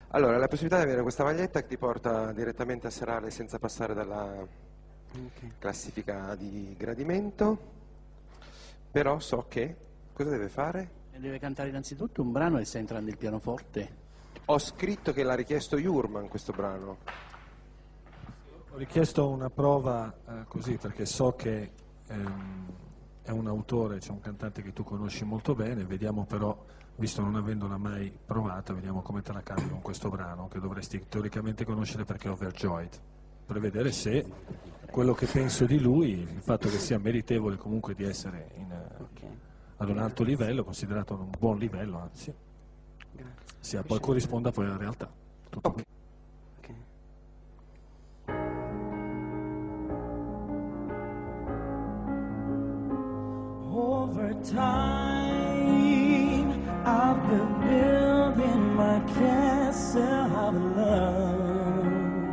Allora, la possibilità di avere questa maglietta che ti porta direttamente a serale senza passare dalla classifica di gradimento, però so che cosa deve fare? E deve cantare innanzitutto un brano e sta entrando il pianoforte. Ho scritto che l'ha richiesto Jurman questo brano. Ho richiesto una prova così perché so che è un autore, c'è un cantante che tu conosci molto bene, vediamo però, visto non avendola mai provata, vediamo come te la cavi con questo brano che dovresti teoricamente conoscere perché è Overjoyed, per vedere se quello che penso di lui, il fatto che sia meritevole comunque di essere ad un alto livello, considerato un buon livello anzi, sia poi corrisponda poi alla realtà. Tutto qui. Over time, I've been building my castle of love,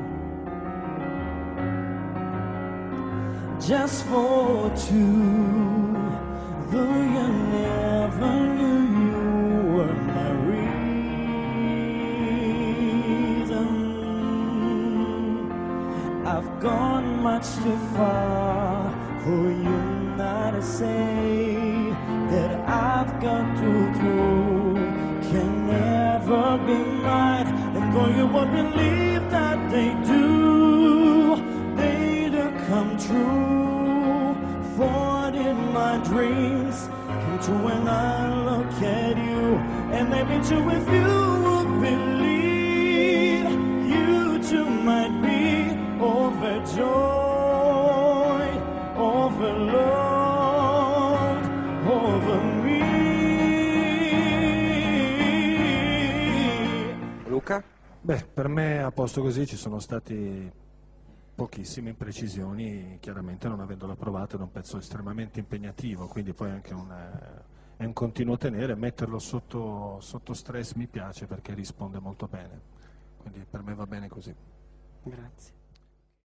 just for two, though you never knew you were my reason. I've gone much too far for you not to say that I've got to prove can never be mine. And though you won't believe that they do come true. For did my dreams come true when I look at you? And maybe too if you would believe, you too might be overjoyed, overloved, over me. Luca? Beh, per me a posto così, ci sono stati pochissime imprecisioni, chiaramente non avendola provata, è un pezzo estremamente impegnativo, quindi poi anche è un continuo tenere, metterlo sotto stress mi piace perché risponde molto bene, quindi per me va bene così. Grazie.